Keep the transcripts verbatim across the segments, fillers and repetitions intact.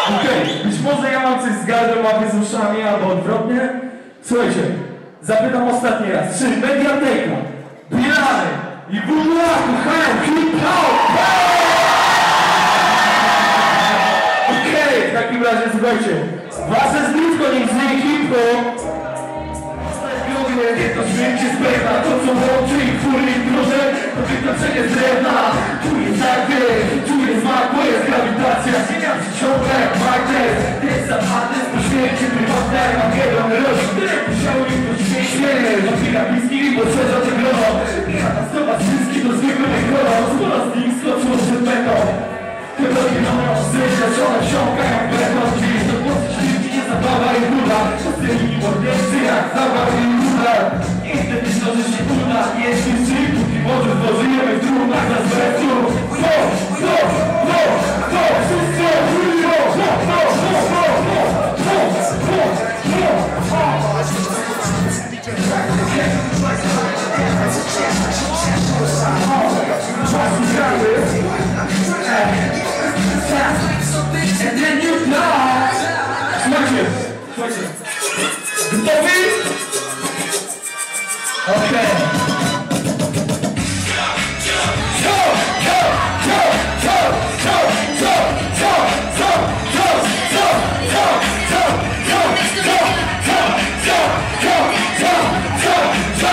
Okej, okay. Być może ja mam coś z gardłem, łapie z uszami, albo odwrotnie. Słuchajcie, zapytam ostatni raz, czy Mediateka, Bilany i W W A kochają hip-hop? Okej, okay, w takim razie słuchajcie, wasze zblisko niech znie hip-hop. To dźwięk się spędza, to co łączy i fury i proszę, to wyznaczenie z drewna. Czuję zawiek, czuję smak, bo jest grawitacja. Zmieniam się ciągle jak magnes. Jest zapadny z poświęcie prywatne, mam jeden rośnie. Musiało im to śmiesznie, odbija bliskich, bo szerza cię grożą. Katastrofa wszystki do zwykłych kolor. Sporo z nich skoczyło przed metą. Chyba nie mam zrycia, że ona wsiąka jak beton. Gdzieś do głosu śmierci nie zabawa i góra. Przestrzeni i mordercy jak zabawa i góra. Estetyczno, że się uda, jest mi szczyt. Póki może zdążyjemy w trumnach na zbrecu. Co? Co? Co? Co? Wszystko! Co? Co? Co? Co? Co? Co? And then you know. Słuchajcie, słuchajcie. Gotowi? Okej. Co? Co? Co? Co? Co? Co? Co? Co? Co? Co? Co? Co? Co? Co? Co? Co? Co?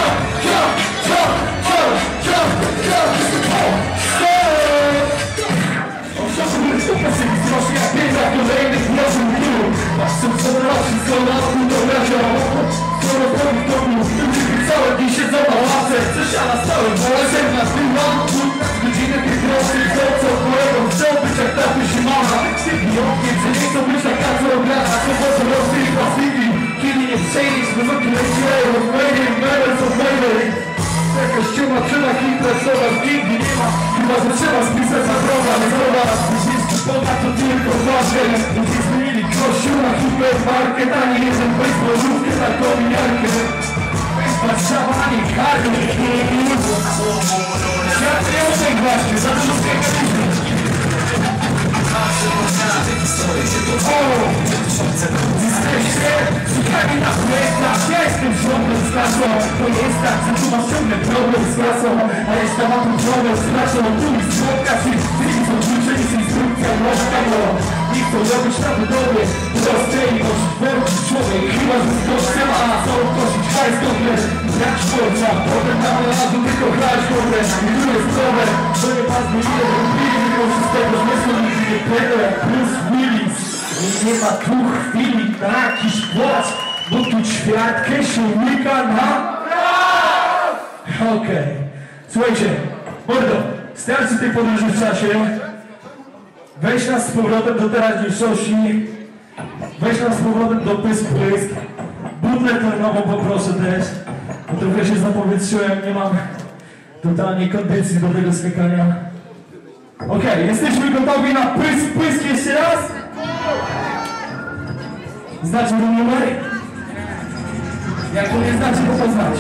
Jakaś ściema trzeba impresować, nigdy nie ma. Chyba, że trzeba spisać na droga, nie droga. Myśliski poda to tylko ważne. Ludzie zmienili kościół na hipermarket, a nie jeden baseballówkę na kominiarkę. Warszawa, a nie karny. Świat nie oczek właśnie, za dużo piekaliśmy. Jesteście słuchani na projektach. Ja jestem ciągle z kasą. To jest tak, że tu masz ciągle problem z kasą. A reszta ma tu problem z kasą. Tu mi słodka, czyli tymi są klucze, jest instrukcja młodzka, bo nie chcą robić na budowie prostej, bo tworczy człowiek. Chyba, że skoczce ma na co kosić hajs komplet. Jak szporca, potem na razu tylko grać dobre. I tu jest problem, to nie pas mi ile robili, tylko wszystkiego zmysłu nigdy nie płynę jak Bruce Willis. Nie ma tu chwili na jakiś płacz, bo tu ćwiartkę się łyka na... Okej. Okay. Słuchajcie, mordo, starczy tej podróży w czasie. Weź nas z powrotem do teraźniejszości. Weź nas z powrotem do pysk-pysk. Butlę tlenową poproszę też, bo trochę się zapowietrzyłem, nie mam totalnie kondycji do tego skakania. Okej, okay, jesteśmy gotowi na pysk-pysk jeszcze raz? Znacie ten numer? Jak to nie znacie, to to znacie.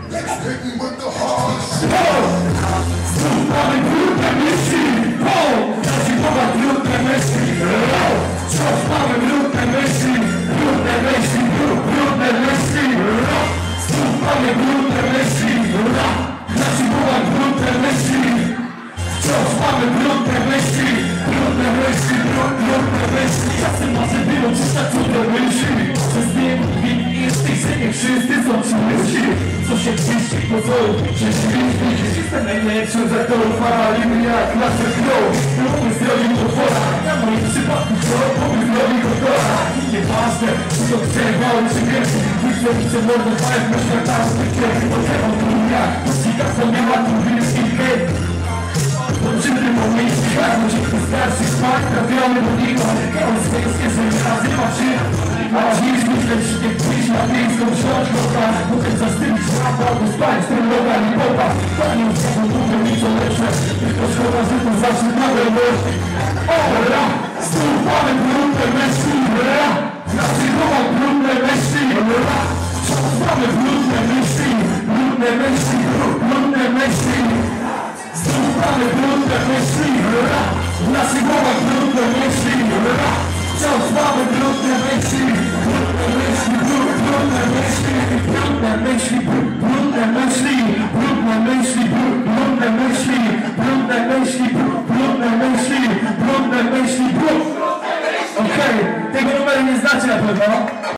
Mamy brudne myśli, zasipowa brudne myśli. Wciąż mamy brudne myśli, brudne myśli, brudne myśli. Mamy brudne myśli, zasipowa brudne myśli. Wciąż mamy brudne myśli, brudne myśli, brudne myśli. Czasem może było czytać trudne myśli. Przez niego winni jesteś, że nie wszyscy są ci myśli. Co się krzyści, pozorów, przeciwieństwo. Jestem najlepszym za to uchwalimy jak laser grow. Próby zrobił potwora, na moim przypadku co? Pomysł robi doktora. Nieważne, czy to przerwało czy wielki. Widzę, że mordo fajnie na światach. Bo trzeba tu jak, posika co nie ma tu wielkich hejt. Po czym momencie każdy się wystarczy spać, trafiony do niego. On swojskie sobie nazywa się. A dziś myślę, że nie pójść na miejską wsiąść loka. Potem zastąpić łapa, albo spać ten loka nie popa. Panie już taką długą nic lepsze. Tylko szkoda, że to zawsze nowe myśli. Ora, znów mamy brudne myśli. Ora, nazywał brudne myśli. Ora, wciąż mamy brudne myśli. Brudne myśli, brudne myśli. Znów mamy brudne myśli. W naszych głowach brudne myśli. wciąż mamy brudne myśli, brudne myśli, brud- brudne myśli, brudne myśli, brud- brudne myśli, brudne myśli, brud- brudne myśli, brudne myśli, brud- brudne myśli, brudne myśli, brud- Okej, tego numeru nie znacie na pewno.